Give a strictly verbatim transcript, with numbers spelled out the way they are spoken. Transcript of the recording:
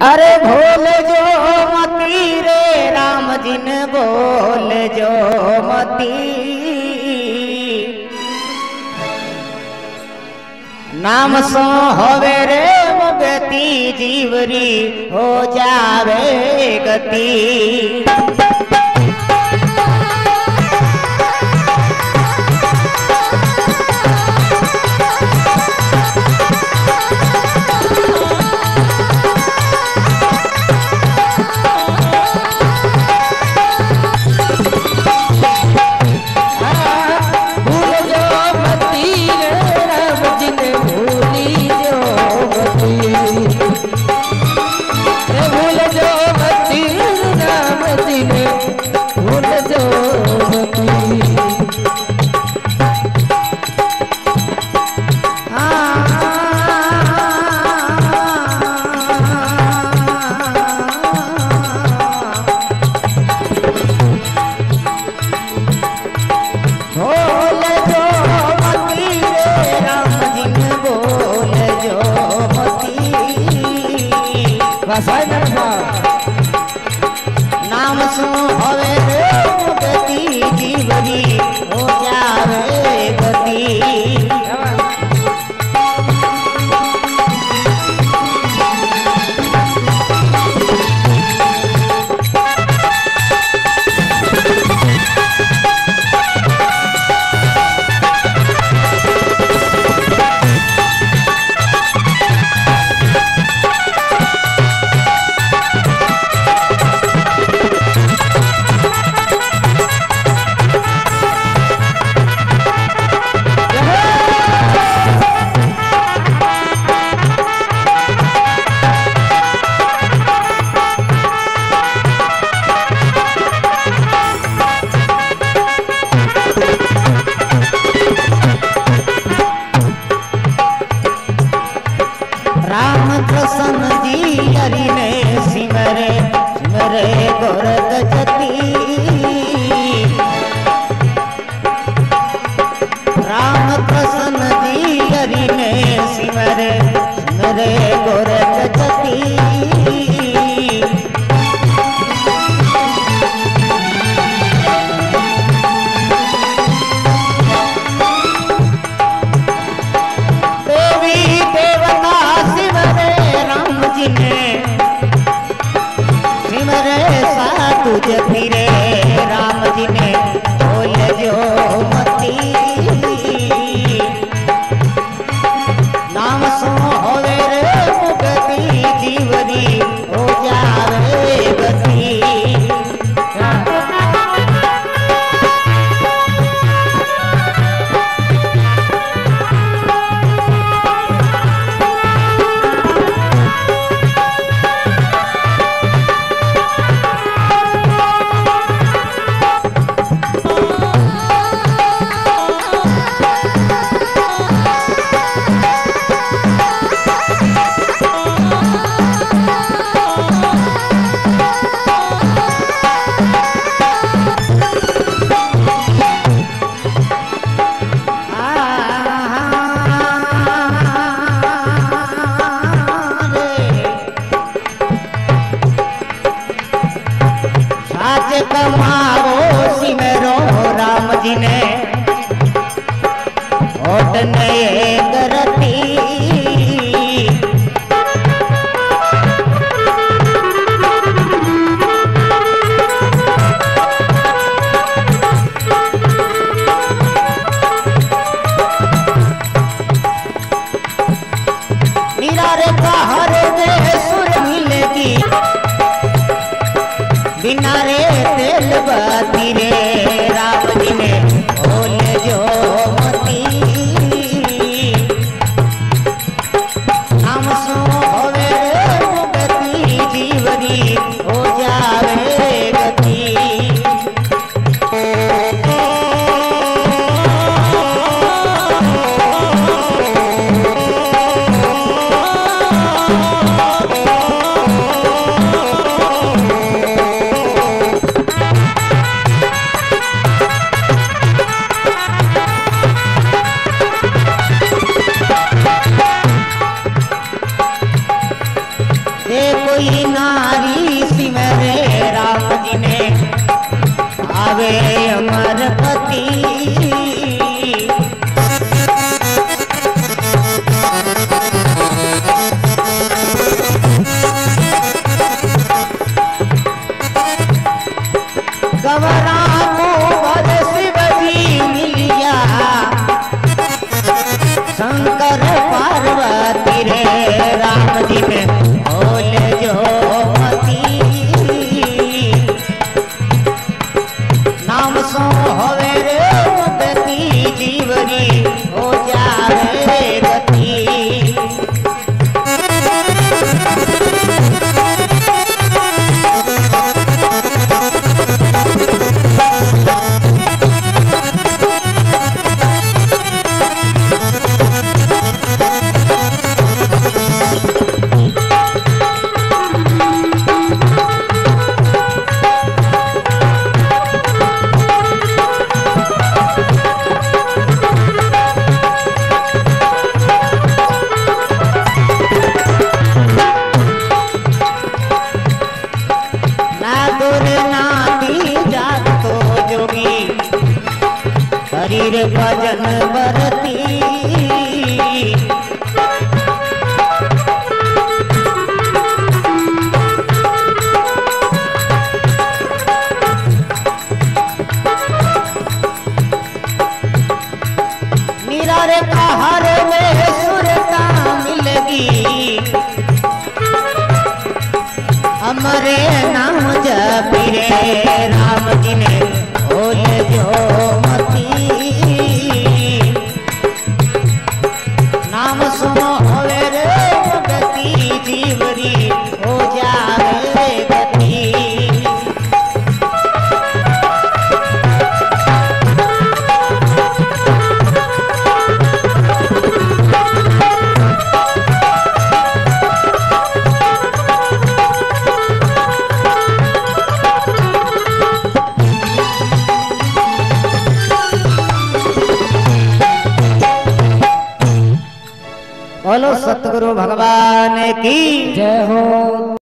अरे भूल जो मती रे राम जी ने बोल जो मती, नाम सो होवे रे मुगती जीवरी हो जावे गति। नाम सो होवे रे मुगती जीवरी हो जावे गति। राम कृष्ण जी हरि ने सिमरे सिमरे गोरख जति। राम कृष्ण जी हरि ने सिमरे सिमरे गोरख जति। फिरे राम जी ने बोल जो मती, नाम सो होवे रे मुगती जीवरी हो जावे गति। कमाओ सिमरो राम जी ने होठ नए करती। निरारे का हर दे सुर मिलेगी बिना रे तेल बाती रे राम जी ने बोल जो मती। कोई नारी सिमरे राम जी ने आवे अमर पति। गवरा कुंवर शिव जी मिलिया शंकर पार्वती रे राम जी ने बोल जो मती। नाम सो होवे रे गति जीवरी हो जावे गति। शरीर भजन बरती निरारे पहाड़ में सुरता मिलगी हमारे नाम जपी रे राम जी ने बोल जो मती। नाम सुनो होवे रे गति जीवरी हो जावे गति। बोलो सतगुरु भगवान की जय हो।